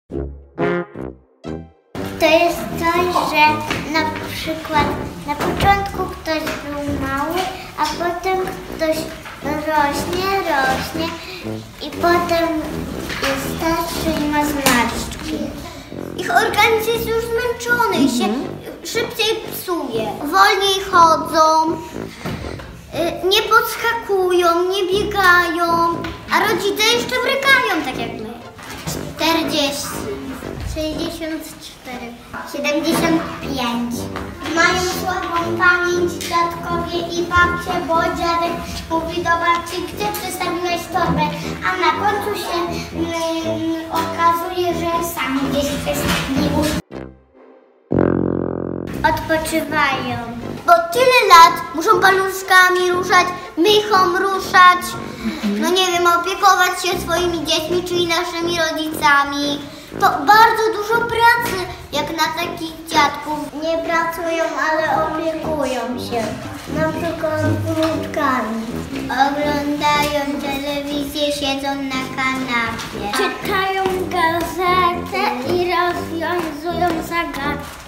To jest coś, że na przykład na początku ktoś był mały, a potem ktoś rośnie i potem jest starszy i ma zmarszczki. Ich organizm jest już zmęczony i się szybciej psuje. Wolniej chodzą, nie podskakują, nie biegają, a rodzice jeszcze brykają tak jak my. 40, 64, 75. Mają słabą pamięć dziadkowie i babcie, bo dziadek mówi do babci, gdzie przestawiłeś torbę, a na końcu się okazuje, że sam gdzieś przestawił. Odpoczywają. Bo tyle lat muszą paluszkami ruszać, mychą ruszać, no nie wiem, opiekować się swoimi dziećmi, czyli naszymi rodzicami. To bardzo dużo pracy, jak na takich dziadków. Nie pracują, ale opiekują się. Na przykład wnuczkami. Oglądają telewizję, siedzą na kanapie. Czytają gazetę i rozwiązują zagadki.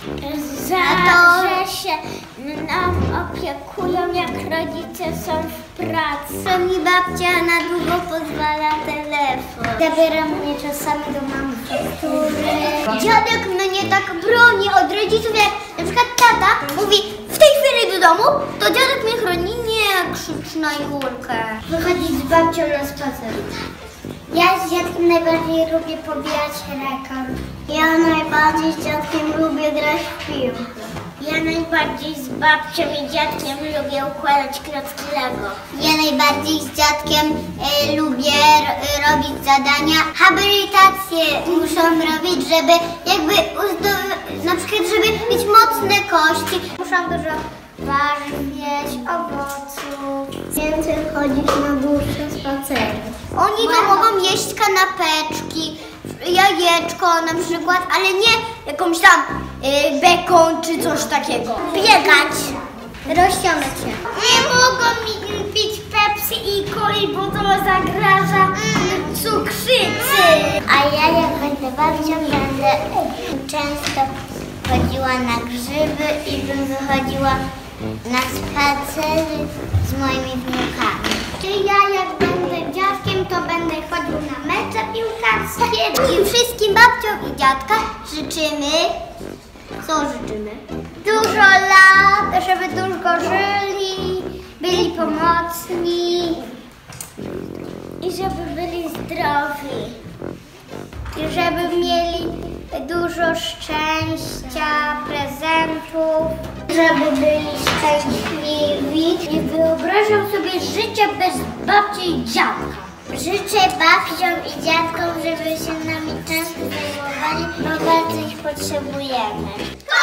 Że się nam opiekują, jak rodzice są w pracy. Co mi babcia na długo pozwala telefon. Zabieram mnie czasami do mamy faktury. Dziadek mnie tak broni od rodziców, jak na przykład tata mówi w tej chwili do domu, to dziadek mnie chroni, nie krzycz na Julkę. Wychodzić z babcią na spacer. Ja z dziadkiem najbardziej lubię pobijać rekord. Ja najbardziej z dziadkiem lubię grać w piłkę. Ja najbardziej z babcią i dziadkiem lubię układać klocki Lego. Ja najbardziej z dziadkiem lubię robić zadania. Habilitację muszą robić, żeby jakby na przykład, żeby mieć mocne kości. Muszą dużo warzyw jeść, owoców. Więcej chodzić na dłuższe spacery. Oni to mogą jeść kanapeczki, jajeczko na przykład, ale nie jakąś tam bekon czy coś takiego. Biegać, rozciągać się. Nie mogą pić Pepsi i coli, bo to zagraża cukrzycy. A ja jak będę babcią, będę często chodziła na grzyby i bym wychodziła na spacery z moimi wnukami. Czy ja jak będę dziadkiem, to będę chodził na mecze piłkarskie. I wszystkim babciom i dziadkom życzymy, co życzymy? Dużo lat, żeby długo żyli, byli pomocni i żeby byli zdrowi. I żeby mieli dużo szczęścia, prezentów, żeby byli szczęśliwi i wyobrażam sobie życie bez babci i dziadka. Życzę babciom i dziadkom, żeby się nami często zajmowali, bo bardzo ich potrzebujemy.